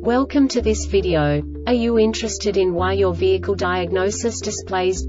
Welcome to this video. Are you interested in why your vehicle diagnosis displays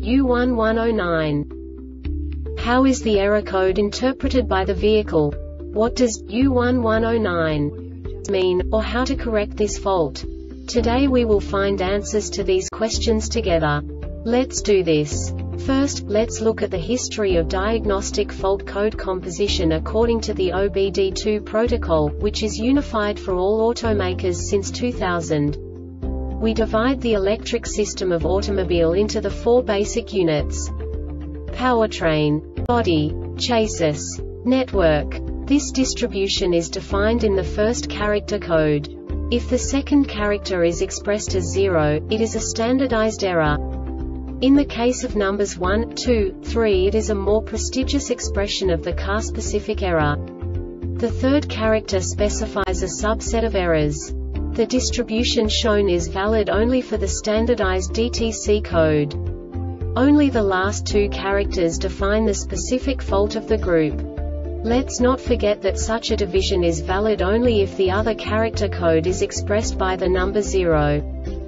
U1109? How is the error code interpreted by the vehicle? What does U1109 mean, or how to correct this fault? Today we will find answers to these questions together. Let's do this. First, let's look at the history of diagnostic fault code composition according to the OBD2 protocol, which is unified for all automakers since 2000. We divide the electric system of automobile into the four basic units: powertrain, body, chassis, network. This distribution is defined in the first character code. If the second character is expressed as 0, it is a standardized error. In the case of numbers 1, 2, 3, it is a more prestigious expression of the car-specific error. The third character specifies a subset of errors. The distribution shown is valid only for the standardized DTC code. Only the last two characters define the specific fault of the group. Let's not forget that such a division is valid only if the other character code is expressed by the number 0.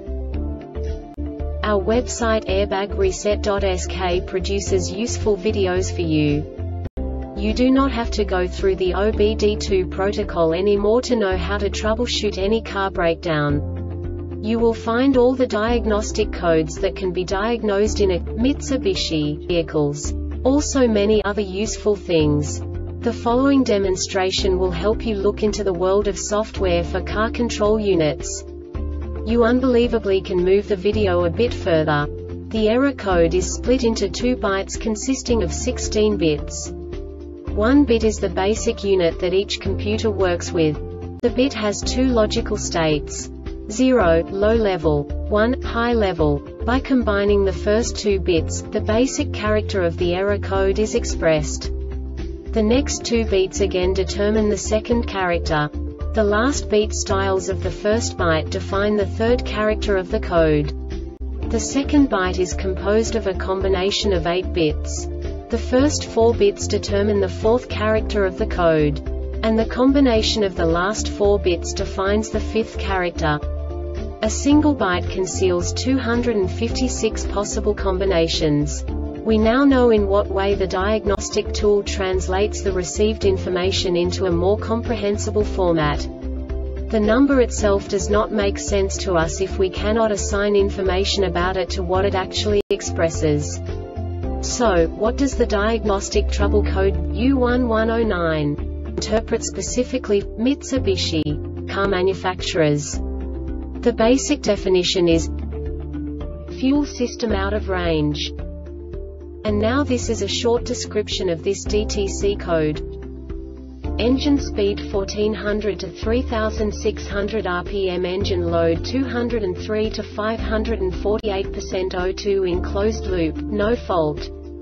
Our website airbagreset.sk produces useful videos for you. You do not have to go through the OBD2 protocol anymore to know how to troubleshoot any car breakdown. You will find all the diagnostic codes that can be diagnosed in a Mitsubishi vehicles. Also many other useful things. The following demonstration will help you look into the world of software for car control units. You unbelievably can move the video a bit further. The error code is split into 2 bytes consisting of 16 bits. 1 bit is the basic unit that each computer works with. The bit has 2 logical states: 0, low level, 1, high level. By combining the first 2 bits, the basic character of the error code is expressed. The next 2 beats again determine the second character. The last beat styles of the first byte define the third character of the code. The second byte is composed of a combination of 8 bits. The first 4 bits determine the fourth character of the code. And the combination of the last 4 bits defines the fifth character. A single byte conceals 256 possible combinations. We now know in what way the diagnostic tool translates the received information into a more comprehensible format. The number itself does not make sense to us if we cannot assign information about it to what it actually expresses. So, what does the diagnostic trouble code U1109 interpret specifically for Mitsubishi car manufacturers? The basic definition is fuel system out of range. And now this is a short description of this DTC code. Engine speed 1400 to 3600 rpm. Engine load 203 to 548% O2 in closed loop, no fault.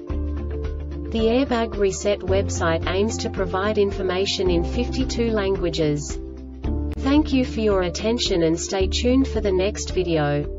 The Airbag Reset website aims to provide information in 52 languages. Thank you for your attention and stay tuned for the next video.